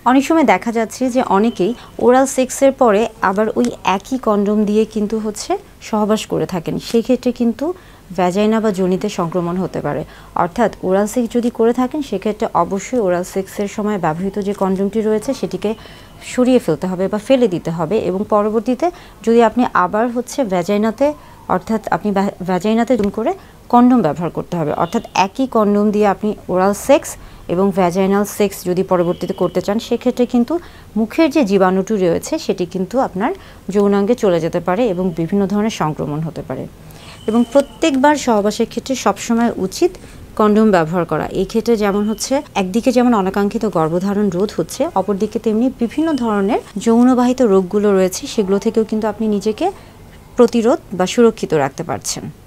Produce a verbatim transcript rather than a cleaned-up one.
অনেক সময় দেখা যাচ্ছে যে অনেকেই ওরাল সেক্সের পরে আবার ওই একই কন্ডোম দিয়ে কিন্তু হচ্ছে সহবাস করে থাকেন। সেই ক্ষেত্রে কিন্তু ভ্যাজাইনা বা যোনিতে সংক্রমণ হতে পারে। অর্থাৎ ওরাল সেক্স যদি করে থাকেন সেক্ষেত্রে অবশ্যই ওরাল সেক্সের সময় ব্যবহৃত যে কন্ডোমটি রয়েছে সেটিকে সরিয়ে ফেলতে হবে বা ফেলে দিতে হবে, এবং পরবর্তীতে যদি আপনি আবার হচ্ছে ভ্যাজাইনাতে অর্থাৎ আপনি ভ্যাজাইনাতে করে কন্ডোম ব্যবহার করতে হবে। অর্থাৎ একই কন্ডোম দিয়ে আপনি ওরাল সেক্স এবং ভ্যাজাইনাল সেক্স যদি পরবর্তীতে করতে চান সেক্ষেত্রে কিন্তু মুখের যে জীবাণুটি রয়েছে সেটি কিন্তু আপনার যৌনাঙ্গে চলে যেতে পারে এবং বিভিন্ন ধরনের সংক্রমণ হতে পারে। এবং প্রত্যেকবার সহবাসের ক্ষেত্রে সবসময় উচিত কন্ডোম ব্যবহার করা। এই ক্ষেত্রে যেমন হচ্ছে একদিকে যেমন অনাকাঙ্ক্ষিত গর্ভধারণ রোধ হচ্ছে, অপরদিকে তেমনি বিভিন্ন ধরনের যৌনবাহিত রোগগুলো রয়েছে সেগুলো থেকেও কিন্তু আপনি নিজেকে প্রতিরোধ বা সুরক্ষিত রাখতে পারছেন।